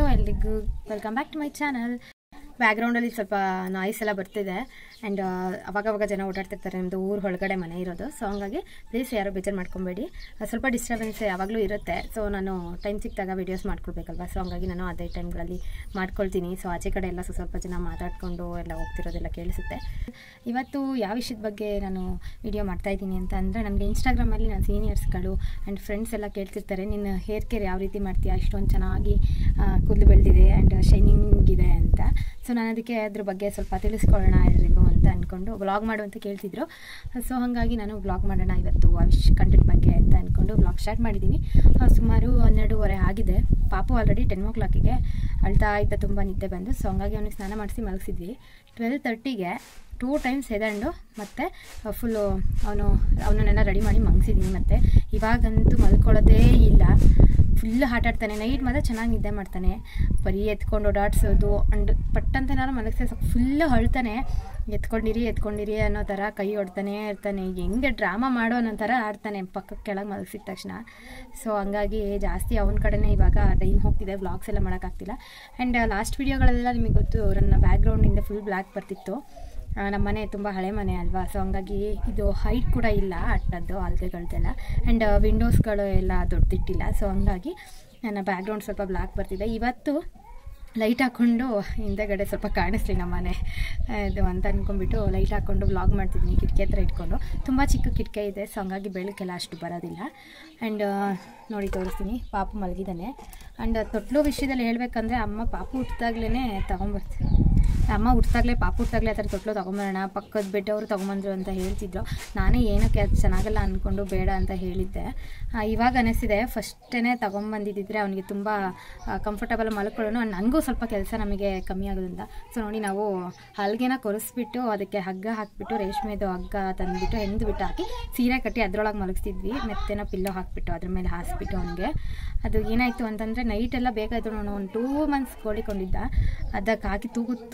Hello ಎಲ್ರಿಗೂ welcome back to my channel. ಬ್ಯಾಕ್ಗ್ರೌಂಡಲ್ಲಿ ಸ್ವಲ್ಪ ನಾಯ್ಸ್ ಎಲ್ಲ ಬರ್ತಿದೆ ಆ್ಯಂಡ್ ಅವಾಗವಾಗ ಜನ ಓಡಾಡ್ತಿರ್ತಾರೆ. ನಮ್ಮದು ಊರು ಹೊಳಗಡೆ ಮನೆ ಇರೋದು, ಸೊ ಹಂಗಾಗಿ ಪ್ಲೀಸ್ ಯಾರು ಬೇಜಾರು ಮಾಡ್ಕೊಬೇಡಿ. ಸ್ವಲ್ಪ ಡಿಸ್ಟರ್ಬೆನ್ಸ್ ಯಾವಾಗಲೂ ಇರುತ್ತೆ. ಸೊ ನಾನು ಟೈಮ್ ಸಿಕ್ಕಿದಾಗ ವೀಡಿಯೋಸ್ ಮಾಡ್ಕೊಳ್ಬೇಕಲ್ವ, ಸೊ ಹಂಗಾಗಿ ನಾನು ಅದೇ ಟೈಮ್ಗಳಲ್ಲಿ ಮಾಡ್ಕೊಳ್ತೀನಿ. ಸೊ ಆಚೆ ಕಡೆ ಎಲ್ಲ ಸ್ವಲ್ಪ ಜನ ಮಾತಾಡಿಕೊಂಡು ಎಲ್ಲ ಹೋಗ್ತಿರೋದೆಲ್ಲ ಕೇಳಿಸುತ್ತೆ. ಇವತ್ತು ಯಾವ ವಿಷಯದ ಬಗ್ಗೆ ನಾನು ವಿಡಿಯೋ ಮಾಡ್ತಾಯಿದ್ದೀನಿ ಅಂತ ಅಂದರೆ, ನನಗೆ ಇನ್ಸ್ಟಾಗ್ರಾಮಲ್ಲಿ ನನ್ನ ಸೀನಿಯರ್ಸ್ಗಳು ಆ್ಯಂಡ್ ಫ್ರೆಂಡ್ಸ್ ಎಲ್ಲ ಕೇಳ್ತಿರ್ತಾರೆ, ನಿನ್ನ ಹೇರ್ ಕೇರ್ ಯಾವ ರೀತಿ ಮಾಡ್ತೀಯಾ, ಇಷ್ಟೊಂದು ಚೆನ್ನಾಗಿ ಕೂದಲು ಬೆಳೆದಿದೆ ಆ್ಯಂಡ್ ಶೈನಿಂಗ್ ಇದೆ ಅಂತ. ಸೊ ನಾನು ಅದಕ್ಕೆ ಅದ್ರ ಬಗ್ಗೆ ಸ್ವಲ್ಪ ತಿಳಿಸ್ಕೊಳ್ಳೋಣ ಎಲ್ರಿಗೂ ಅಂತ ಅಂದ್ಕೊಂಡು ವ್ಲಾಗ್ ಮಾಡು ಅಂತ ಕೇಳ್ತಿದ್ರು. ಸೊ ಹಾಗಾಗಿ ನಾನು ವ್ಲಾಗ್ ಮಾಡೋಣ ಇವತ್ತು ಕಂಟೆಂಟ್ ಬಗ್ಗೆ ಅಂತ ಅಂದ್ಕೊಂಡು ವ್ಲಾಗ್ ಸ್ಟಾರ್ಟ್ ಮಾಡಿದ್ದೀನಿ. ಸುಮಾರು 12:30 ಆಗಿದೆ. ಪಾಪು ಆಲ್ರೆಡಿ 10 o'clockಗೆ ಅಳ್ತಾ ಇದ್ದ, ತುಂಬ ನಿದ್ದೆ ಬಂದು. ಸೊ ಹಂಗಾಗಿ ಅವನಿಗೆ ಸ್ನಾನ ಮಾಡಿಸಿ ಮಲಗಿಸಿದ್ವಿ. 12:30ಗೆ 2 times ಎದಂಡು ಮತ್ತು ಫುಲ್ಲು ಅವನನ್ನೆಲ್ಲ ರೆಡಿ ಮಾಡಿ ಮಲಗಿಸಿದ್ದೀನಿ. ಮತ್ತು ಇವಾಗಂತೂ ಮಲ್ಕೊಳ್ಳೋದೇ ಇಲ್ಲ, ಫುಲ್ಲು ಆಟಾಡ್ತಾನೆ. ನೈಟ್ ಮಾತ್ರ ಚೆನ್ನಾಗಿ ನಿದ್ದೆ ಮಾಡ್ತಾನೆ. ಬರೀ ಎತ್ಕೊಂಡು ಓಡಾಡ್ಸೋದು ಅಂಡ್ ಪಟ್ಟಂತ ನಾನು ಮಲಗಿಸಿ ಸ್ವಲ್ಪ ಫುಲ್ಲು ಅಳ್ತಾನೆ. ಎತ್ಕೊಂಡಿರಿ ಅನ್ನೋ ಥರ ಕೈ ಹೊಡ್ತಾನೆ ಇರ್ತಾನೆ. ಹೆಂಗೆ ಡ್ರಾಮಾ ಮಾಡೋ ಅನ್ನೋ ಥರ ಆಡ್ತಾನೆ ಪಕ್ಕಕ್ಕೆ ಕೆಳಗೆ ಮಲಗಿಸಿದ ತಕ್ಷಣ. ಸೊ ಹಂಗಾಗಿ ಜಾಸ್ತಿ ಅವನ ಕಡೆನೇ ಇವಾಗ ಟೈಮ್ ಹೋಗ್ತಿದೆ, ವ್ಲಾಗ್ಸ್ ಎಲ್ಲ ಮಾಡೋಕ್ಕಾಗ್ತಿಲ್ಲ. ಆ್ಯಂಡ್ ಲಾಸ್ಟ್ ವೀಡಿಯೋಗಳೆಲ್ಲ ನಿಮಗೆ ಗೊತ್ತು, ನನ್ನ ಬ್ಯಾಕ್ಗ್ರೌಂಡಿಂದ ಫುಲ್ ಬ್ಲ್ಯಾಕ್ ಬರ್ತಿತ್ತು. ನಮ್ಮ ಮನೆ ತುಂಬ ಹಳೆ ಮನೆ ಅಲ್ವಾ, ಸೊ ಹಂಗಾಗಿ ಇದು ಹೈಟ್ ಕೂಡ ಇಲ್ಲ ಅಟ್ಟದ್ದು ಅಲ್ಗೆಗಳ್ದೆಲ್ಲ. ಆ್ಯಂಡ್ ವಿಂಡೋಸ್ಗಳು ಎಲ್ಲ ದೊಡ್ಡದಿಟ್ಟಿಲ್ಲ. ಸೊ ಹಂಗಾಗಿ ನನ್ನ ಬ್ಯಾಕ್ಗ್ರೌಂಡ್ ಸ್ವಲ್ಪ ಬ್ಲ್ಯಾಕ್ ಬರ್ತಿದೆ. ಇವತ್ತು ಲೈಟ್ ಹಾಕ್ಕೊಂಡು ಹಿಂದೆಗಡೆ ಸ್ವಲ್ಪ ಕಾಣಿಸ್ಲಿ ನಮ್ಮ ಮನೆ ಇದು ಅಂತ ಅಂದ್ಕೊಂಡ್ಬಿಟ್ಟು ಲೈಟ್ ಹಾಕ್ಕೊಂಡು ವ್ಲಾಗ್ ಮಾಡ್ತಿದ್ದೀನಿ. ಕಿಟಕಿ ಹತ್ರ ಇಟ್ಕೊಂಡು, ತುಂಬ ಚಿಕ್ಕ ಕಿಟಕಿ ಇದೆ, ಸೊ ಹಂಗಾಗಿ ಬೆಳಕೆಲ್ಲ ಅಷ್ಟು ಬರೋದಿಲ್ಲ. ಆ್ಯಂಡ್ ನೋಡಿ ತೋರಿಸ್ತೀನಿ, ಪಾಪು ಮಲಗಿದ್ದಾನೆ. ಆ್ಯಂಡ್ ತೊಟ್ಲು ವಿಷಯದಲ್ಲಿ ಹೇಳಬೇಕಂದ್ರೆ, ಅಮ್ಮ ಪಾಪು ಹುಟ್ಟಿದಾಗ್ಲೇ ತೊಗೊಂಬರ್ತೀನಿ. ಅಮ್ಮ ಪಾಪು ಹುಟ್ಟಿದಾಗಲೇ ಆ ಥರ ತೊಟ್ಲು ತೊಗೊಂಬರೋಣ, ಪಕ್ಕದ ಬೆಡ್ಡವರು ತೊಗೊಂಬಂದ್ರು ಅಂತ ಹೇಳ್ತಿದ್ರು. ನಾನೇ ಏನಕ್ಕೆ ಅದು ಚೆನ್ನಾಗಲ್ಲ ಅಂದ್ಕೊಂಡು ಬೇಡ ಅಂತ ಹೇಳಿದ್ದೆ. ಇವಾಗ ಅನಿಸ್ತಿದೆ, ಫಸ್ಟೇ ತೊಗೊಂಬಂದಿದ್ದರೆ ಅವನಿಗೆ ತುಂಬ ಕಂಫರ್ಟಬಲ್ ಮಲ್ಕೊಳ್ಳೋಣ. ನನಗೂ ಸ್ವಲ್ಪ ಕೆಲಸ ನಮಗೆ ಕಮ್ಮಿ ಆಗೋದ್ರಿಂದ. ಸೊ ನೋಡಿ, ನಾವು ಹಲ್ಗೆನ ಕೊರೆಸ್ಬಿಟ್ಟು ಅದಕ್ಕೆ ಹಗ್ಗ ಹಾಕಿಬಿಟ್ಟು, ರೇಷ್ಮೆದು ಹಗ್ಗ ತಂದುಬಿಟ್ಟು ಹೆಂದ್ಬಿಟ್ಟು ಹಾಕಿ ಸೀರೆ ಕಟ್ಟಿ ಅದರೊಳಗೆ ಮಲಗಿಸ್ತಿದ್ವಿ. ಮೆತ್ತೆನ ಪಿಲ್ಲೋ ಹಾಕಿಬಿಟ್ಟು ಅದ್ರ ಮೇಲೆ ಹಾಸ್ಬಿಟ್ಟು ಅವನಿಗೆ. ಅದು ಏನಾಯಿತು ಅಂತಂದರೆ, ನೈಟೆಲ್ಲ ಬೇಕಾಯಿತು. ನಾನು ಒಂದು 2 months ಗೋಳಿಕೊಂಡಿದ್ದ, ಅದಕ್ಕೆ ಹಾಕಿ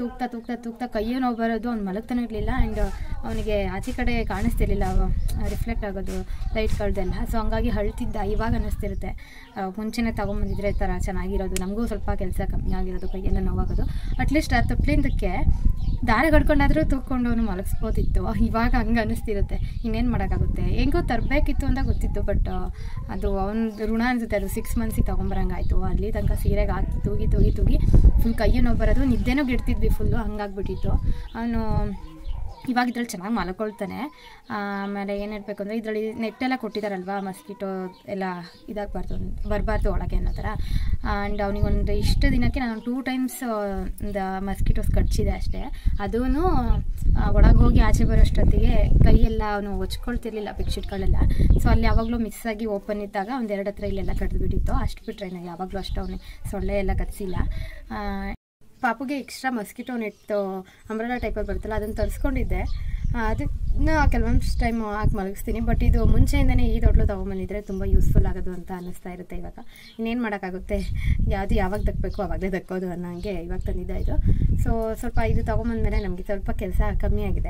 ತೂಗ್ತಾ ಕೈಯೇ ನೋವು ಬರೋದು. ಅವ್ನು ಮಲಗ್ತಾನೆ ಇರಲಿಲ್ಲ. ಆ್ಯಂಡ್ ಅವನಿಗೆ ಆಚೆ ಕಡೆ ಕಾಣಿಸ್ತಿರ್ಲಿಲ್ಲ, ರಿಫ್ಲೆಕ್ಟ್ ಆಗೋದು ಲೈಟ್ಗಳದೆಲ್ಲ. ಸೊ ಹಂಗಾಗಿ ಅಳ್ತಿದ್ದ. ಇವಾಗ ಅನ್ನಿಸ್ತಿರುತ್ತೆ, ಮುಂಚೆನೇ ತೊಗೊಂಬಂದಿದ್ರೆ ಥರ ಚೆನ್ನಾಗಿರೋದು, ನಮಗೂ ಸ್ವಲ್ಪ ಕೆಲಸ ಕಮ್ಮಿ ಆಗಿರೋದು, ಕೈಯೆಲ್ಲ ನೋವಾಗೋದು. ಅಟ್ಲೀಸ್ಟ್ ಆ ತೊಟ್ಲಿಂದಕ್ಕೆ ದಾರೆ ಕಡ್ಕೊಂಡಾದರೂ ತೂಕೊಂಡು ಅವನು ಮಲಗಿಸ್ಬೋದಿತ್ತು. ಇವಾಗ ಹಂಗೆ ಅನ್ನಿಸ್ತಿರುತ್ತೆ, ಇನ್ನೇನು ಮಾಡೋಕ್ಕಾಗುತ್ತೆ. ಹೆಂಗೋ ತರಬೇಕಿತ್ತು ಅಂತ ಗೊತ್ತಿತ್ತು, ಬಟ್ ಅದು ಅವನ ಋಣ ಅನಿಸುತ್ತೆ. ಅದು 6 months ತೊಗೊಂಬರಂಗಾಯಿತು. ಅಲ್ಲಿ ತನಕ ಸೀರೆಗೆ ಹಾಕಿ ತೂಗಿ ಫುಲ್ ಕೈಯು ನೋವು ಬರೋದು, ನಿದ್ದೆನೂ ಗಿಡ್ತಿದ್ವಿ ಫುಲ್ಲು, ಹಂಗಾಗ್ಬಿಟ್ಟಿತ್ತು. ಅವನು ಇವಾಗ ಇದ್ರಲ್ಲಿ ಚೆನ್ನಾಗಿ ಮಲ್ಕೊಳ್ತಾನೆ. ಆಮೇಲೆ ಏನು ಹೇಳಬೇಕು ಅಂದರೆ, ಇದರಲ್ಲಿ ನೆಟ್ಟೆಲ್ಲ ಕೊಟ್ಟಿದ್ದಾರಲ್ವ, ಮಸ್ಕಿಟೋ ಎಲ್ಲ ಬರಬಾರ್ದು ಒಳಗೆ ಅನ್ನೋ ಥರ. ಆ್ಯಂಡ್ ಅವನಿಗೊಂದು ಇಷ್ಟು ದಿನಕ್ಕೆ ನಾನು 2 times ಒಂದು ಮಸ್ಕಿಟೋಸ್ ಕಚ್ಚಿದೆ ಅಷ್ಟೇ. ಅದೂ ಒಳಗೆ ಹೋಗಿ ಆಚೆ ಬರೋಷ್ಟೊತ್ತಿಗೆ ಕೈಯೆಲ್ಲ ಅವನು ಹೊಚ್ಕೊಳ್ತಿರ್ಲಿಲ್ಲ, ಬೆಡ್ಶೀಟ್ಗಳೆಲ್ಲ. ಸೊ ಅಲ್ಲಿ ಯಾವಾಗಲೂ ಮಿಸ್ ಆಗಿ ಓಪನ್ ಇದ್ದಾಗ 1-2 ಹತ್ರ ಇಲ್ಲೆಲ್ಲ ಕಡ್ದುಬಿಟ್ಟಿತ್ತು. ಅಷ್ಟು ಬಿಟ್ಟರೆ ಯಾವಾಗಲೂ ಅಷ್ಟು ಅವನಿಗೆ ಸೊಳ್ಳೆ ಎಲ್ಲ ಕಚ್ಚಿಲ್ಲ. ಪಾಪುಗೆ ಎಕ್ಸ್ಟ್ರಾ ಮಸ್ಕಿಟೋ ನೆಟ್ಟು ಅಂಬ್ರೆಲಾ ಟೈಪಲ್ಲಿ ಬರುತ್ತಲ್ಲ, ಅದನ್ನು ತರಿಸ್ಕೊಂಡಿದ್ದೆ. ಅದನ್ನ ಕೆಲವೊಂದು ಟೈಮ್ ಹಾಕಿ ಮಲಗಿಸ್ತೀನಿ. ಬಟ್ ಇದು ಮುಂಚೆಯಿಂದನೇ ಈ ತೊಟ್ಲು ತೊಗೊಂಬಂದಿದ್ರೆ ತುಂಬ ಯೂಸ್ಫುಲ್ ಆಗೋದು ಅಂತ ಅನ್ನಿಸ್ತಾ ಇರುತ್ತೆ. ಇವಾಗ ಇನ್ನೇನು ಮಾಡೋಕ್ಕಾಗುತ್ತೆ, ಯಾವಾಗ ದಕ್ಕಬೇಕು ಅವಾಗಲೇ ದಕ್ಕೋದು ಅನ್ನೋಂಗೆ ಇವಾಗ ತಂದಿದ್ದೆ ಇದು. ಸೊ ಸ್ವಲ್ಪ ಇದು ತೊಗೊಂಬಂದ್ಮೇಲೆ ನಮಗೆ ಸ್ವಲ್ಪ ಕೆಲಸ ಕಮ್ಮಿ ಆಗಿದೆ.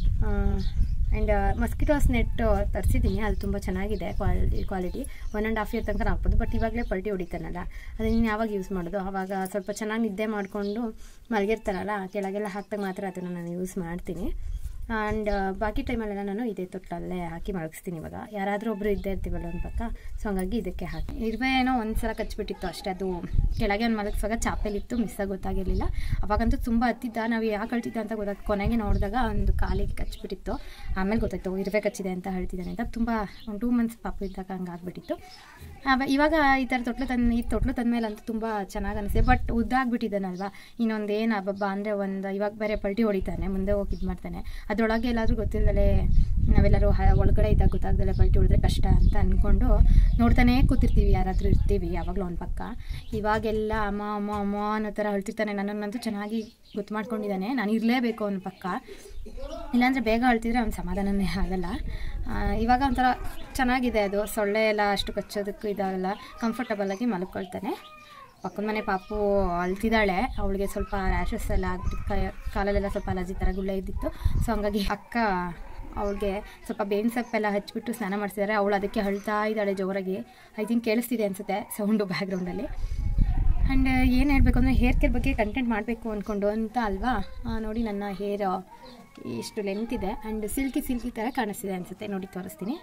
ಆ್ಯಂಡ್ ಮಸ್ಕಿಟೋಸ್ ನೆಟ್ಟು ತರಿಸಿದ್ದೀನಿ, ಅದು ತುಂಬ ಚೆನ್ನಾಗಿದೆ ಕ್ವಾಲಿಟಿ. 1.5 year ತನಕ ಹಾಕ್ಬೋದು. ಬಟ್ ಇವಾಗಲೇ ಪಲ್ಟಿ ಹೊಡಿತಾನಲ್ಲ, ಅದನ್ನು ಯಾವಾಗ ಯೂಸ್ ಮಾಡೋದು, ಆವಾಗ ಸ್ವಲ್ಪ ಚೆನ್ನಾಗಿ ನಿದ್ದೆ ಮಾಡಿಕೊಂಡು ಮಲಗಿರ್ತಾರಲ್ಲ, ಕೆಳಗೆಲ್ಲ ಹಾಕಿದಾಗ ಮಾತ್ರ ಅದನ್ನು ನಾನು ಯೂಸ್ ಮಾಡ್ತೀನಿ. ಆ್ಯಂಡ್ ಬಾಕಿ ಟೈಮಲ್ಲೆಲ್ಲ ನಾನು ಇದೇ ತೊಟ್ಟಲ್ಲೇ ಹಾಕಿ ಮಲಗಿಸ್ತೀನಿ. ಇವಾಗ ಯಾರಾದರೂ ಒಬ್ಬರು ಇದ್ದೇ ಇರ್ತೀವಲ್ಲ ಒಂದು ಪಕ್ಕ, ಸೊ ಹಂಗಾಗಿ ಇದಕ್ಕೆ ಹಾಕಿ. ಏನೋ ಒಂದು ಸಲ ಕಚ್ಚಿಬಿಟ್ಟಿತ್ತು ಅಷ್ಟೇ. ಅದು ಕೆಳಗೆ ಒಂದು ಮಲಗಿಸುವಾಗ ಚಾಪೆಲಿತ್ತು, ಮಿಸ್ಸಾಗಿ ಗೊತ್ತಾಗಿರಲಿಲ್ಲ. ಅವಾಗಂತೂ ತುಂಬ ಹತ್ತಿದ್ದ, ನಾವು ಯಾಕೆ ಕಳ್ತಿದ್ದ ಅಂತ ಗೊತ್ತಾಗ ಕೊನೆಗೆ ನೋಡಿದಾಗ ಒಂದು ಕಾಲಿಗೆ ಕಚ್ಚಿಬಿಟ್ಟಿತ್ತು. ಆಮೇಲೆ ಗೊತ್ತಾಯ್ತು ಇರುವೆ ಕಚ್ಚಿದೆ ಅಂತ ಹೇಳ್ತಿದ್ದಾನೆ ಅಂತ. ತುಂಬ ಒಂದು 2 months ಪಾಪು ಇದ್ದಾಗ ಹಂಗೆ ಆಗಿಬಿಟ್ಟಿತ್ತು. ಇವಾಗ ಈ ಥರ ತೊಟ್ಲು ತಂದಮೇಲೆ ಅಂತೂ ತುಂಬ ಚೆನ್ನಾಗಿ ಅನಿಸಿದೆ. ಬಟ್ ಉದ್ದಾಗ್ಬಿಟ್ಟಿದ್ದಾನಲ್ವ, ಇನ್ನೊಂದೇನು ಹಬ್ಬ ಅಂದರೆ ಇವಾಗ ಬೇರೆ ಪಲ್ಟಿ ಹೊಡಿತಾನೆ, ಮುಂದೆ ಹೋಗಿ ಇದು ಮಾಡ್ತಾನೆ. ಅದರೊಳಗೆ ಎಲ್ಲಾದರೂ ಗೊತ್ತಿಲ್ಲದೆ ನಾವೆಲ್ಲರೂ ಒಳಗಡೆ ಇದ್ದಾಗ ಗೊತ್ತಾಗ್ದಲ್ಲೇ ಪಲ್ಟಿ ಹೊಡೆದ್ರೆ ಕಷ್ಟ ಅಂತ ಅಂದ್ಕೊಂಡು ನೋಡ್ತಾನೇ ಕೂತಿರ್ತೀವಿ, ಯಾರಾದರೂ ಇರ್ತೀವಿ ಯಾವಾಗಲೂ ಒಂದು ಪಕ್ಕ. ಇವಾಗೆಲ್ಲ ಅಮ್ಮ ಅನ್ನೋ ಥರ ಹೇಳ್ತಿರ್ತಾನೆ. ನನ್ನನ್ನಂತೂ ಚೆನ್ನಾಗಿ ಗೊತ್ತು ಮಾಡ್ಕೊಂಡಿದ್ದಾನೆ, ನಾನು ಇರಲೇಬೇಕು ಅವನ ಪಕ್ಕ, ಇಲ್ಲಾಂದರೆ ಬೇಗ ಅಳ್ತಿದ್ರೆ ಅವ್ನು ಸಮಾಧಾನನೇ ಆಗಲ್ಲ. ಇವಾಗ ಒಂಥರ ಚೆನ್ನಾಗಿದೆ, ಅದು ಸೊಳ್ಳೆ ಎಲ್ಲ ಅಷ್ಟು ಕಚ್ಚೋದಕ್ಕೂ ಇದಾಗಲ್ಲ, ಕಂಫರ್ಟಬಲಾಗಿ ಮಲ್ಕೊಳ್ತಾನೆ. ಪಕ್ಕದ ಮನೆ ಪಾಪು ಅಳ್ತಿದ್ದಾಳೆ, ಅವಳಿಗೆ ಸ್ವಲ್ಪ ರ್ಯಾಷಸ್ ಎಲ್ಲ ಆಗ್ಬಿಟ್ಟು ಕಾಲಲ್ಲೆಲ್ಲ ಸ್ವಲ್ಪ ಅಲರ್ಜಿ ಥರ ಗುಳ್ಳೆ ಇದ್ದಿತ್ತು. ಸೊ ಹಂಗಾಗಿ ಅಕ್ಕ ಅವಳಿಗೆ ಸ್ವಲ್ಪ ಬೇವಿನ ಸೊಪ್ಪೆಲ್ಲ ಹಚ್ಬಿಟ್ಟು ಸ್ನಾನ ಮಾಡಿಸಿದ್ದಾರೆ. ಅವಳು ಅದಕ್ಕೆ ಅಳ್ತಾ ಇದ್ದಾಳೆ ಜೋರಾಗಿ. ಐ ಥಿಂಕ್ ಕೇಳಿಸ್ತಿದೆ ಅನಿಸುತ್ತೆ ಸೌಂಡು ಬ್ಯಾಕ್ಗ್ರೌಂಡಲ್ಲಿ. ಆ್ಯಂಡ್ ಏನು ಹೇಳಬೇಕು ಅಂದರೆ ಹೇರ್ ಕೇರ್ ಬಗ್ಗೆ ಕಂಟೆಂಟ್ ಮಾಡಬೇಕು ಅಂದ್ಕೊಂಡು ಅಂತ ಅಲ್ವಾ. ನೋಡಿ ನನ್ನ ಹೇರ್ ಇಷ್ಟು ಲೆಂತ್ ಇದೆ ಆ್ಯಂಡ್ ಸಿಲ್ಕಿ ಥರ ಕಾಣಿಸ್ತಿದೆ ಅನಿಸುತ್ತೆ. ನೋಡಿ ತೋರಿಸ್ತೀನಿ.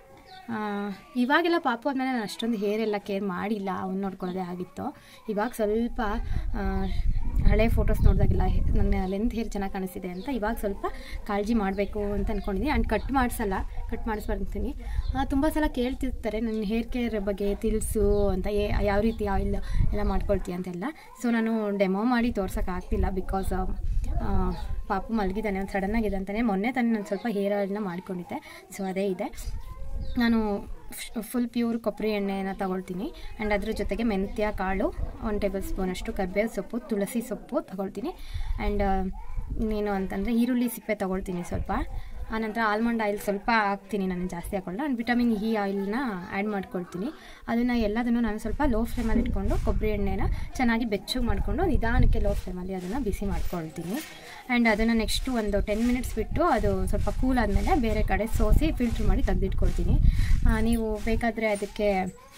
ಇವಾಗೆಲ್ಲ ಪಾಪು ಆದಮೇಲೆ ನಾನು ಅಷ್ಟೊಂದು ಹೇರ್ ಎಲ್ಲ ಕೇರ್ ಮಾಡಿಲ್ಲ, ಅವ್ನು ನೋಡ್ಕೊಳ್ಳೋದೇ ಆಗಿತ್ತು. ಇವಾಗ ಸ್ವಲ್ಪ ಹಳೆ ಫೋಟೋಸ್ ನೋಡಿದಾಗೆಲ್ಲ ನನ್ನ ಲೆಂತ್ ಹೇರ್ ಚೆನ್ನಾಗಿ ಕಾಣಿಸ್ತಿದೆ ಅಂತ ಇವಾಗ ಸ್ವಲ್ಪ ಕಾಳಜಿ ಮಾಡಬೇಕು ಅಂತ ಅಂದ್ಕೊಂಡಿದ್ದೀನಿ. ಆ್ಯಂಡ್ ಕಟ್ ಮಾಡಿಸ್ಬರ್ತೀನಿ. ತುಂಬ ಸಲ ಕೇಳ್ತಿರ್ತಾರೆ ನನ್ನ ಹೇರ್ ಕೇರ್ ಬಗ್ಗೆ ತಿಳಿಸು ಅಂತ, ಯಾವ ರೀತಿ ಆಯಿಲ್ ಎಲ್ಲ ಮಾಡ್ಕೊಳ್ತೀಯ ಅಂತೆಲ್ಲ. ಸೊ ನಾನು ಡೆಮೋ ಮಾಡಿ ತೋರ್ಸೋಕ್ಕಾಗ್ತಿಲ್ಲ, ಬಿಕಾಸ್ ಪಾಪು ಮಲಗಿದ್ದಾನೆ, ಒಂದು ಸಡನ್ನಾಗಿದೆ ಅಂತಲೇ ಮೊನ್ನೆ ತಾನೇ ನಾನು ಸ್ವಲ್ಪ ಹೇರ್ ಆಯಿಲ್ನ ಮಾಡ್ಕೊಂಡಿದ್ದೆ. ಸೊ ಅದೇ ಇದೆ. ನಾನು ಫುಲ್ ಪ್ಯೂರ್ ಕೊಬ್ಬರಿ ಎಣ್ಣೆನ ತಗೊಳ್ತೀನಿ ಆ್ಯಂಡ್ ಅದ್ರ ಜೊತೆಗೆ ಮೆಂತ್ಯ ಕಾಳು 1 ಟೇಬಲ್ ಸ್ಪೂನಷ್ಟು, ಕರಿಬೇವು ಸೊಪ್ಪು, ತುಳಸಿ ಸೊಪ್ಪು ತಗೊಳ್ತೀನಿ. ಆ್ಯಂಡ್ ಇನ್ನೇನು ಅಂತಂದರೆ ಈರುಳ್ಳಿ ಸಿಪ್ಪೆ ತೊಗೊಳ್ತೀನಿ ಸ್ವಲ್ಪ. ಆನಂತರ ಆಲ್ಮಂಡ್ ಆಯಿಲ್ ಸ್ವಲ್ಪ ಹಾಕ್ತೀನಿ, ನಾನು ಜಾಸ್ತಿ ಹಾಕೊಳ್ಳಲ್ಲ. ಆ್ಯಂಡ್ ವಿಟಮಿನ್ ಇ ಆಯಿಲ್ನ ಆ್ಯಡ್ ಮಾಡ್ಕೊಳ್ತೀನಿ. ಅದನ್ನು ಎಲ್ಲದನ್ನು ನಾನು ಸ್ವಲ್ಪ ಲೋ ಫ್ಲೇಮಲ್ಲಿ ಇಟ್ಕೊಂಡು ಕೊಬ್ಬರಿ ಎಣ್ಣೆನ ಚೆನ್ನಾಗಿ ಬೆಚ್ಚಗೆ ಮಾಡಿಕೊಂಡು ನಿಧಾನಕ್ಕೆ ಲೋ ಫ್ಲೇಮಲ್ಲಿ ಅದನ್ನು ಬಿಸಿ ಮಾಡ್ಕೊಳ್ತೀನಿ. ಆ್ಯಂಡ್ ಅದನ್ನು ನೆಕ್ಸ್ಟು ಒಂದು 10 ಮಿನಿಟ್ಸ್ ಬಿಟ್ಟು ಅದು ಸ್ವಲ್ಪ ಕೂಲ್ ಆದಮೇಲೆ ಬೇರೆ ಕಡೆ ಸೋಸಿ ಫಿಲ್ಟ್ರ್ ಮಾಡಿ ತೆಗೆದಿಟ್ಕೊಳ್ತೀನಿ. ನೀವು ಬೇಕಾದರೆ ಅದಕ್ಕೆ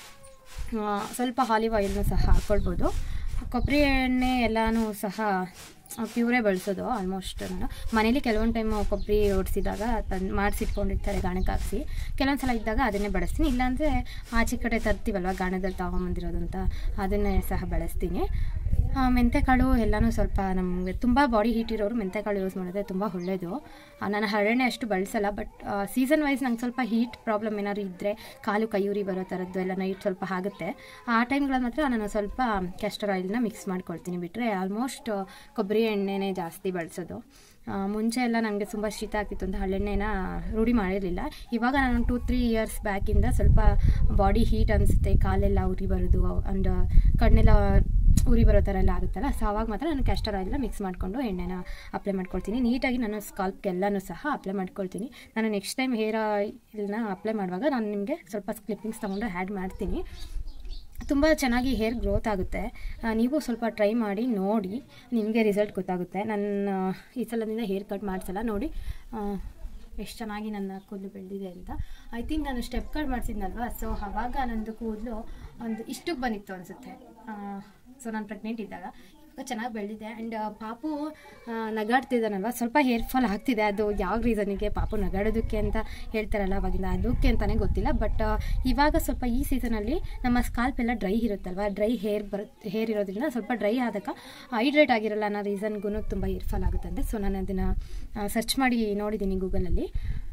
ಸ್ವಲ್ಪ ಆಲಿವ್ ಆಯಿಲ್ನೂ ಸಹ ಹಾಕ್ಕೊಳ್ಬೋದು. ಕೊಬ್ಬರಿ ಎಣ್ಣೆ ಎಲ್ಲನೂ ಸಹ ಪ್ಯೂರೇ ಬಳಸೋದು ಆಲ್ಮೋಸ್ಟ್. ನಾನು ಮನೇಲಿ ಕೆಲವೊಂದು ಟೈಮ್ ಕೊಬ್ಬರಿ ಓಡಿಸಿದಾಗ ಮಾಡಿಸಿಟ್ಕೊಂಡಿರ್ತಾರೆ ಗಾಣಕ್ಕೆ ಹಾಕ್ಸಿ, ಕೆಲವೊಂದು ಸಲ ಇದ್ದಾಗ ಅದನ್ನೇ ಬಳಸ್ತೀನಿ. ಇಲ್ಲಾಂದರೆ ಆಚೆ ಕಡೆ ತರ್ತೀವಲ್ವ ಗಾಣದಲ್ಲಿ ತಗೊಂಬಂದಿರೋದು ಅಂತ, ಅದನ್ನೇ ಸಹ ಬಳಸ್ತೀನಿ. ಮೆಂತೆಕಾಳು ಎಲ್ಲನೂ ಸ್ವಲ್ಪ ನಮಗೆ ತುಂಬ ಬಾಡಿ ಹೀಟ್ ಇರೋರು ಮೆಂತೆಕಾಳು ಯೂಸ್ ಮಾಡಿದ್ರೆ ತುಂಬ ಒಳ್ಳೆಯದು. ನಾನು ಹರಳೆಣ್ಣೆ ಅಷ್ಟು ಬಳಸಲ್ಲ, ಬಟ್ ಸೀಸನ್ ವೈಸ್ ನಂಗೆ ಸ್ವಲ್ಪ ಹೀಟ್ ಪ್ರಾಬ್ಲಮ್ ಏನಾದ್ರು ಇದ್ದರೆ ಕಾಲು ಕೈ ಉರಿ ಬರೋ ಥರದ್ದು ಎಲ್ಲ ನೈಟ್ ಸ್ವಲ್ಪ ಆಗುತ್ತೆ. ಆ ಟೈಮ್ಗಳಲ್ಲಿ ಮಾತ್ರ ನಾನು ಸ್ವಲ್ಪ ಕ್ಯಾಸ್ಟರ್ ಆಯಿಲ್ನ ಮಿಕ್ಸ್ ಮಾಡ್ಕೊಳ್ತೀನಿ. ಬಿಟ್ಟರೆ ಆಲ್ಮೋಸ್ಟ್ ಕೊಬ್ಬರಿ ಎಣ್ಣೆನೇ ಜಾಸ್ತಿ ಬಳಸೋದು. ಮುಂಚೆ ಎಲ್ಲ ನನಗೆ ತುಂಬ ಶೀತ ಆಗ್ತಿತ್ತು ಅಂತ ಹಳ್ಳೆಣ್ಣೆನ ರೂಢಿ ಮಾಡಿರಲಿಲ್ಲ. ಇವಾಗ ನಾನು 2-3 ಇಯರ್ಸ್ ಬ್ಯಾಕಿಂದ ಸ್ವಲ್ಪ ಬಾಡಿ ಹೀಟ್ ಅನಿಸುತ್ತೆ, ಕಾಲೆಲ್ಲ ಉರಿ ಬರೋದು ಆ್ಯಂಡ್ ಕಣ್ಣೆಲ್ಲ ಉರಿ ಬರೋ ಥರ ಎಲ್ಲ ಆಗುತ್ತಲ್ಲ. ಸೊ ಆವಾಗ ಮಾತ್ರ ನಾನು ಕ್ಯಾಸ್ಟರ್ ಆಯಿಲ್ನ ಮಿಕ್ಸ್ ಮಾಡಿಕೊಂಡು ಎಣ್ಣೆನ ಅಪ್ಲೈ ಮಾಡ್ಕೊಳ್ತೀನಿ. ನೀಟಾಗಿ ನಾನು ಸ್ಕಾಲ್ಪ್ಗೆಲ್ಲನೂ ಸಹ ಅಪ್ಲೈ ಮಾಡ್ಕೊಳ್ತೀನಿ. ನಾನು ನೆಕ್ಸ್ಟ್ ಟೈಮ್ ಹೇರ್ ಆಯಿಲ್ನ ಅಪ್ಲೈ ಮಾಡುವಾಗ ನಾನು ನಿಮಗೆ ಸ್ವಲ್ಪ ಕ್ಲಿಪ್ಪಿಂಗ್ಸ್ ತೊಗೊಂಡು ಆ್ಯಡ್ ಮಾಡ್ತೀನಿ. ತುಂಬ ಚೆನ್ನಾಗಿ ಹೇರ್ ಗ್ರೋತ್ ಆಗುತ್ತೆ. ನೀವು ಸ್ವಲ್ಪ ಟ್ರೈ ಮಾಡಿ ನೋಡಿ, ನಿಮಗೆ ರಿಸಲ್ಟ್ ಗೊತ್ತಾಗುತ್ತೆ. ನನ್ನ ಈ ಸಲದಿಂದ ಹೇರ್ ಕಟ್ ಮಾಡಿಸಲ್ಲ. ನೋಡಿ ಎಷ್ಟು ಚೆನ್ನಾಗಿ ನನ್ನ ಕೂದಲು ಬೆಳೆದಿದೆ ಅಂತ. ಐ ಥಿಂಕ್ ನಾನು ಸ್ಟೆಪ್ ಕಟ್ ಮಾಡಿಸಿದ್ನಲ್ವ, ಸೊ ಆವಾಗ ನನ್ನದು ಕೂದಲು ಒಂದು ಇಷ್ಟಕ್ಕೆ ಬಂದಿತ್ತು ಅನಿಸುತ್ತೆ. ಸೊ ನಾನು ಪ್ರೆಗ್ನೆಂಟ್ ಇದ್ದಾಗ. ಇವಾಗ ಚೆನ್ನಾಗಿ ಬೆಳೆದಿದೆ. ಆ್ಯಂಡ್ ಪಾಪು ನಗಾಡ್ತಿದ್ದಾನಲ್ವ, ಸ್ವಲ್ಪ ಹೇರ್ ಫಾಲ್ ಆಗ್ತಿದೆ. ಅದು ಯಾವ ರೀಸನಿಗೆ ಪಾಪು ನಗಾಡೋದಕ್ಕೆ ಅಂತ ಹೇಳ್ತಾರಲ್ಲ ಅವಾಗಿಂದ, ಅದಕ್ಕೆ ಅಂತಲೇ ಗೊತ್ತಿಲ್ಲ. ಬಟ್ ಇವಾಗ ಸ್ವಲ್ಪ ಈ ಸೀಸನಲ್ಲಿ ನಮ್ಮ ಸ್ಕಾಲ್ಪ್ ಎಲ್ಲ ಡ್ರೈ ಇರುತ್ತಲ್ವ, ಡ್ರೈ ಹೇರ್ ಇರೋದ್ರಿಂದ ಸ್ವಲ್ಪ ಡ್ರೈ ಆದಾಗ ಹೈಡ್ರೇಟ್ ಆಗಿರಲ್ಲ ಅನ್ನೋ ರೀಸನ್ಗೂ ತುಂಬ ಹೇರ್ ಫಾಲ್ ಆಗುತ್ತಂತೆ. ಸೊ ನಾನು ಅದನ್ನು ಸರ್ಚ್ ಮಾಡಿ ನೋಡಿದ್ದೀನಿ ಗೂಗಲಲ್ಲಿ.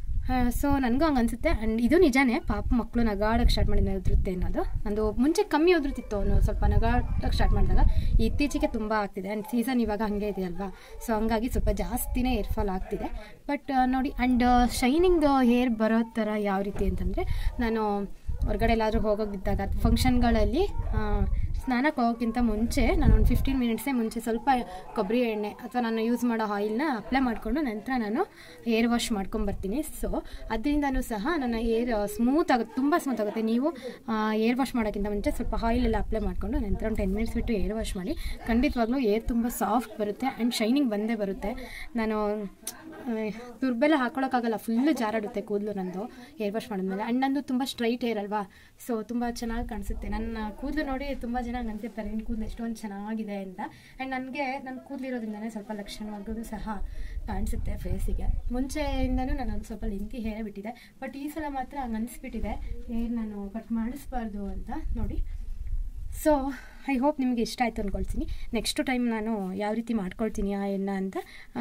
ಸೊ ನನಗೂ ಹಂಗೆ ಅನಿಸುತ್ತೆ. ಆ್ಯಂಡ್ ಇದು ನಿಜಾನೇ, ಪಾಪ ಮಕ್ಕಳು ನಗಾಡೋಕ್ಕೆ ಸ್ಟಾರ್ಟ್ ಮಾಡಿದ ಉದುರುತ್ತೆ ಅನ್ನೋದು. ಒಂದು ಮುಂಚೆ ಕಮ್ಮಿ ಉದುರುತ್ತಿತ್ತು, ಅವನು ಸ್ವಲ್ಪ ನಗಾಡೋಕ್ಕೆ ಸ್ಟಾರ್ಟ್ ಮಾಡಿದಾಗ. ಇತ್ತೀಚೆಗೆ ತುಂಬ ಆಗ್ತಿದೆ. ಆ್ಯಂಡ್ ಸೀಸನ್ ಇವಾಗ ಹಾಗೆ ಇದೆಯಲ್ವಾ, ಸೊ ಹಂಗಾಗಿ ಸ್ವಲ್ಪ ಜಾಸ್ತಿನೇ ಹೇರ್ ಫಾಲ್ ಆಗ್ತಿದೆ. ಬಟ್ ನೋಡಿ, ಆ್ಯಂಡ್ ಶೈನಿಂಗ್ ಹೇರ್ ಬರೋ ಥರ ಯಾವ ರೀತಿ ಅಂತಂದರೆ, ನಾನು ಹೊರಗಡೆ ಎಲ್ಲಾದರೂ ಹೋಗೋಗಿದ್ದಾಗ ಫಂಕ್ಷನ್ಗಳಲ್ಲಿ ಸ್ನಾನಕ್ಕೆ ಹೋಗೋಕ್ಕಿಂತ ಮುಂಚೆ ನಾನು ಒಂದು 15 ಮಿನಿಟ್ಸೇ ಮುಂಚೆ ಸ್ವಲ್ಪ ಕೊಬ್ಬರಿ ಎಣ್ಣೆ ಅಥವಾ ನಾನು ಯೂಸ್ ಮಾಡೋ ಆಯಿಲ್ನ ಅಪ್ಲೈ ಮಾಡಿಕೊಂಡು ನಂತರ ನಾನು ಹೇರ್ ವಾಶ್ ಮಾಡ್ಕೊಂಬರ್ತೀನಿ. ಸೊ ಅದರಿಂದನೂ ಸಹ ನನ್ನ ಹೇರ್ ಸ್ಮೂತ್ ಆಗುತ್ತೆ, ತುಂಬ ಸ್ಮೂತ್ ಆಗುತ್ತೆ. ನೀವು ಹೇರ್ ವಾಶ್ ಮಾಡೋಕ್ಕಿಂತ ಮುಂಚೆ ಸ್ವಲ್ಪ ಆಯಿಲೆಲ್ಲ ಅಪ್ಲೈ ಮಾಡಿಕೊಂಡು ನಂತರ ಒಂದು 10 ಮಿನಿಟ್ಸ್ ಬಿಟ್ಟು ಹೇರ್ ವಾಶ್ ಮಾಡಿ. ಖಂಡಿತವಾಗ್ಲೂ ಹೇರ್ ತುಂಬ ಸಾಫ್ಟ್ ಬರುತ್ತೆ ಆ್ಯಂಡ್ ಶೈನಿಂಗ್ ಬಂದೇ ಬರುತ್ತೆ. ನಾನು ತುರ್ಬೆಲ್ಲ ಹಾಕೊಳ್ಳೋಕ್ಕಾಗಲ್ಲ, ಫುಲ್ಲು ಜಾರಾಡುತ್ತೆ ಕೂದಲು ನಂದು ಹೇರ್ ವಾಶ್ ಮಾಡಿದ್ಮೇಲೆ. ಆ್ಯಂಡ್ ನಂದು ತುಂಬ ಸ್ಟ್ರೈಟ್ ಹೇರ್ ಅಲ್ವಾ, ಸೊ ತುಂಬ ಚೆನ್ನಾಗಿ ಕಾಣಿಸುತ್ತೆ. ನನ್ನ ಕೂದಲು ನೋಡಿ ತುಂಬ ಜನ ಅಂತಿರ್ತಾರೆ, ನಿನ್ನ ಕೂದಲು ಎಷ್ಟೊಂದು ಚೆನ್ನಾಗಿದೆ ಅಂತ. ಆ್ಯಂಡ್ ನನಗೆ ನನ್ನ ಕೂದಲಿರೋದ್ರಿಂದನೇ ಸ್ವಲ್ಪ ಲಕ್ಷಣವಾಗೋದು ಸಹ ಕಾಣಿಸುತ್ತೆ ಫೇಸಿಗೆ. ಮುಂಚೆಯಿಂದನೂ ನಾನು ಒಂದು ಸ್ವಲ್ಪ ಲೆಂತಿ ಹೇರೇ ಬಿಟ್ಟಿದೆ, ಬಟ್ ಈ ಸಲ ಮಾತ್ರ ಹಂಗೆ ಅನಿಸ್ಬಿಟ್ಟಿದೆ ಹೇರ್ ನಾನು ಕಟ್ ಮಾಡಿಸ್ಬಾರ್ದು ಅಂತ. ನೋಡಿ, ಸೊ ಐ ಹೋಪ್ ನಿಮಗೆ ಇಷ್ಟ ಆಯಿತು ಅಂದ್ಕೊಳ್ತೀನಿ. ನೆಕ್ಸ್ಟ್ ಟೈಮ್ ನಾನು ಯಾವ ರೀತಿ ಮಾಡ್ಕೊಳ್ತೀನಿ ಆ ಎಣ್ಣೆ ಅಂತ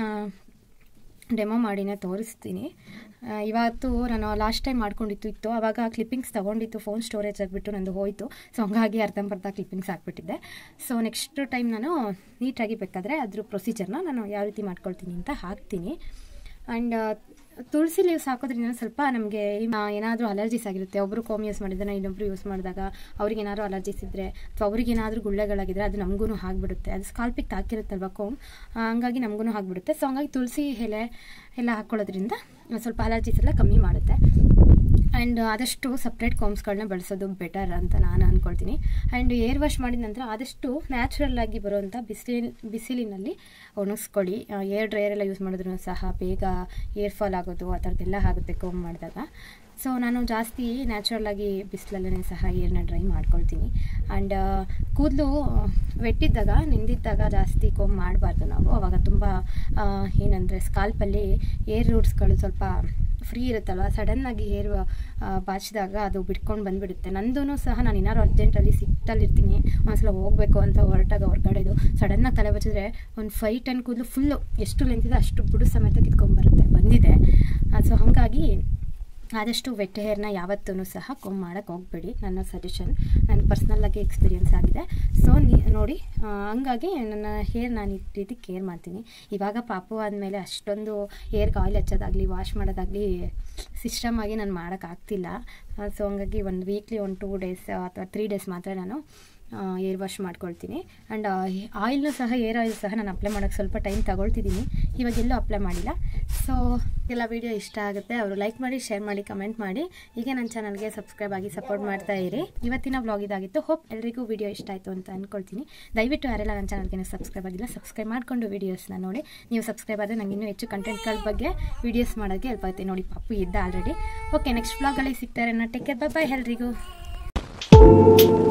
ಡೆಮೋ ಮಾಡಿನೇ ತೋರಿಸ್ತೀನಿ. ಇವತ್ತು ನಾನು ಲಾಸ್ಟ್ ಟೈಮ್ ಮಾಡ್ಕೊಂಡಿತ್ತು ಆವಾಗ ಕ್ಲಿಪ್ಪಿಂಗ್ಸ್ ತೊಗೊಂಡಿತ್ತು, ಫೋನ್ ಸ್ಟೋರೇಜ್ ಆಗಿಬಿಟ್ಟು ನಂದು ಹೋಯಿತು. ಸೊ ಹಂಗಾಗಿ ಅರ್ಧಂಬರ್ಧ ಕ್ಲಿಪ್ಪಿಂಗ್ಸ್ ಹಾಕ್ಬಿಟ್ಟಿದ್ದೆ. ಸೊ ನೆಕ್ಸ್ಟ್ ಟೈಮ್ ನಾನು ನೀಟಾಗಿ ಬೇಕಾದರೆ ಅದ್ರ ಪ್ರೊಸೀಜರ್ನ ನಾನು ಯಾವ ರೀತಿ ಮಾಡ್ಕೊಳ್ತೀನಿ ಅಂತ ಹಾಕ್ತೀನಿ. ಆ್ಯಂಡ್ ತುಳಸಿ ಲೀವ್ಸ್ ಹಾಕೋದ್ರಿಂದ ಸ್ವಲ್ಪ ನಮಗೆ ಏನಾದರೂ ಅಲರ್ಜೀಸ್ ಆಗಿರುತ್ತೆ. ಒಬ್ಬರು ಕೋಮ್ ಯೂಸ್ ಮಾಡಿದ್ರೆ ಇನ್ನೊಬ್ರು ಯೂಸ್ ಮಾಡಿದಾಗ ಅವ್ರಿಗೆ ಏನಾದರೂ ಅಲರ್ಜೀಸ್ ಇದ್ದರೆ ಅಥವಾ ಅವ್ರಿಗೆ ಏನಾದರೂ ಗುಳ್ಳೆಗಳಾಗಿದ್ದರೆ ಅದು ನಮಗೂ ಆಗಿಬಿಡುತ್ತೆ. ಅದು ಸ್ಕಾಲ್ಪಿಗೆ ತಾಕಿರುತ್ತಲ್ವ ಕೋಮ್, ಹಂಗಾಗಿ ನಮಗೂ ಆಗಿಬಿಡುತ್ತೆ. ಸೊ ಹಂಗಾಗಿ ತುಳಸಿ ಎಲೆ ಎಲ್ಲ ಹಾಕ್ಕೊಳ್ಳೋದ್ರಿಂದ ಸ್ವಲ್ಪ ಅಲರ್ಜೀಸ್ ಎಲ್ಲ ಕಮ್ಮಿ ಮಾಡುತ್ತೆ. ಆ್ಯಂಡ್ ಆದಷ್ಟು ಸಪ್ರೇಟ್ ಕೋಮ್ಸ್ಗಳನ್ನ ಬಳಸೋದು ಬೆಟರ್ ಅಂತ ನಾನು ಮಾಡ್ಕೊಳ್ತೀನಿ. ಆ್ಯಂಡ್ ಏರ್ ವಾಶ್ ಮಾಡಿದ ನಂತರ ಆದಷ್ಟು ನ್ಯಾಚುರಲ್ ಆಗಿ ಬರುವಂಥ ಬಿಸಿಲಿನಲ್ಲಿ ಒಣಗಿಸ್ಕೊಳ್ಳಿ. ಏರ್ ಡ್ರೈಯರ್ ಎಲ್ಲ ಯೂಸ್ ಮಾಡಿದ್ರೂ ಸಹ ಬೇಗ ಏರ್ ಫಾಲ್ ಆಗೋದು ಆ ಥರದ್ದೆಲ್ಲ ಆಗುತ್ತೆ ಕೋಮ್ ಮಾಡಿದಾಗ. ಸೊ ನಾನು ಜಾಸ್ತಿ ನ್ಯಾಚುರಲ್ಲಾಗಿ ಬಿಸಿಲಲ್ಲೇ ಸಹ ಏರ್ನ ಡ್ರೈ ಮಾಡ್ಕೊಳ್ತೀನಿ. ಆ್ಯಂಡ್ ಕೂದಲು ವೆಟ್ಟಿದ್ದಾಗ ನೆಂದಿದ್ದಾಗ ಜಾಸ್ತಿ ಕೋಮ್ ಮಾಡಬಾರ್ದು ನಾವು. ಆವಾಗ ತುಂಬ ಏನಂದರೆ ಸ್ಕಾಲ್ಪಲ್ಲಿ ಏರ್ ರೂಟ್ಸ್ಗಳು ಸ್ವಲ್ಪ ಫ್ರೀ ಇರುತ್ತಲ್ವ, ಸಡನ್ನಾಗಿ ಹೇರ್ ಬಾಚಿದಾಗ ಅದು ಬಿಟ್ಕೊಂಡು ಬಂದುಬಿಡುತ್ತೆ. ನಂದೂ ಸಹ ನಾನು ಏನಾದ್ರು ಅರ್ಜೆಂಟಲ್ಲಿ ಸಿಟ್ಟಲ್ಲಿರ್ತೀನಿ, ಒಂದ್ಸಲ ಹೋಗಬೇಕು ಅಂತ ಹೊರಗಡೆದು ಸಡನ್ನಾಗಿ ತಲೆ ಬಚ್ಚಿದ್ರೆ ಒಂದು 5-10 ಕೂದಲು ಫುಲ್ಲು ಎಷ್ಟು ಲೆಂತಿದೆ ಅಷ್ಟು ಬುಡು ಸಮೇತ ಬಂದಿದೆ. ಸೊ ಹಾಗಾಗಿ ಆದಷ್ಟು ವೆಟ್ ಹೇರ್ನ ಯಾವತ್ತೂ ಸಹ ಕೋಮ್ ಮಾಡೋಕ್ಕೆ ಹೋಗಬೇಡಿ, ನನ್ನ ಸಜೆಷನ್. ನನಗೆ ಪರ್ಸ್ನಲ್ಲಾಗಿ ಎಕ್ಸ್ಪೀರಿಯೆನ್ಸ್ ಆಗಿದೆ. ಸೊ ನೋಡಿ, ಹಂಗಾಗಿ ನನ್ನ ಹೇರ್ ನಾನು ಈ ರೀತಿ ಕೇರ್ ಮಾಡ್ತೀನಿ. ಇವಾಗ ಪಾಪು ಆದಮೇಲೆ ಅಷ್ಟೊಂದು ಹೇರ್ಗೆ ಆಯಿಲ್ ಹಚ್ಚೋದಾಗಲಿ ವಾಶ್ ಮಾಡೋದಾಗಲಿ ಸಿಸ್ಟಮ್ ಆಗಿ ನಾನು ಮಾಡೋಕ್ಕಾಗ್ತಿಲ್ಲ. ಸೊ ಹಂಗಾಗಿ ಒಂದು ವೀಕ್ಲಿ 2 ಡೇಸ್ ಅಥವಾ 3 ಡೇಸ್ ಮಾತ್ರ ನಾನು ಏರ್ ವಾಶ್ ಮಾಡ್ಕೊಳ್ತೀನಿ. ಆ್ಯಂಡ್ ಆಯಿಲ್ನೂ ಸಹ ಏರ್ ಆಯಿಲ್ ಸಹ ನಾನು ಅಪ್ಲೈ ಮಾಡೋಕ್ಕೆ ಸ್ವಲ್ಪ ಟೈಮ್ ತಗೊಳ್ತಿದ್ದೀನಿ, ಇವಾಗೆಲ್ಲೂ ಅಪ್ಲೈ ಮಾಡಿಲ್ಲ. ಸೊ ಎಲ್ಲ ವೀಡಿಯೋ ಇಷ್ಟ ಆಗುತ್ತೆ ಅವರು ಲೈಕ್ ಮಾಡಿ, ಶೇರ್ ಮಾಡಿ, ಕಮೆಂಟ್ ಮಾಡಿ. ಹೀಗೆ ನನ್ನ ಚಾನಲ್ಗೆ ಸಬ್ಸ್ಕ್ರೈಬ್ ಆಗಿ ಸಪೋರ್ಟ್ ಮಾಡ್ತಾ ಇರಿ. ಇವತ್ತಿನ ವ್ಲಾಗ್ ಇದಾಗಿತ್ತು. ಹೋಪ್ ಎಲ್ಲರಿಗೂ ವೀಡಿಯೋ ಇಷ್ಟ ಆಯಿತು ಅಂತ ಅಂದ್ಕೊಳ್ತೀನಿ. ದಯವಿಟ್ಟು ಯಾರೆಲ್ಲ ನನ್ನ ಚಾನಲ್ಗೆ ಸಬ್ಸ್ಕ್ರೈಬ್ ಆಗಿಲ್ಲ ಸಬ್ಸ್ಕ್ರೈಬ್ ಮಾಡಿಕೊಂಡು ವೀಡಿಯೋಸ್ನ ನೋಡಿ. ನೀವು ಸಬ್ಸ್ಕ್ರೈಬ್ ಆದರೆ ನನಗೆ ಇನ್ನೂ ಹೆಚ್ಚು ಕಂಟೆಂಟ್ಗಳ ಬಗ್ಗೆ ವೀಡಿಯೋಸ್ ಮಾಡೋಕ್ಕೆ ಹೆಲ್ಪ್ ಆಗುತ್ತೆ. ನೋಡಿ ಪಾಪು ಇದ್ದ ಆಲ್ರೆಡಿ. ಓಕೆ, ನೆಕ್ಸ್ಟ್ ವ್ಲಾಗಲ್ಲಿ ಸಿಗ್ತಾರೆ. ಟೇಕ್ ಕೇರ್, ಬೈ ಬೈ ಎಲ್ರಿಗೂ.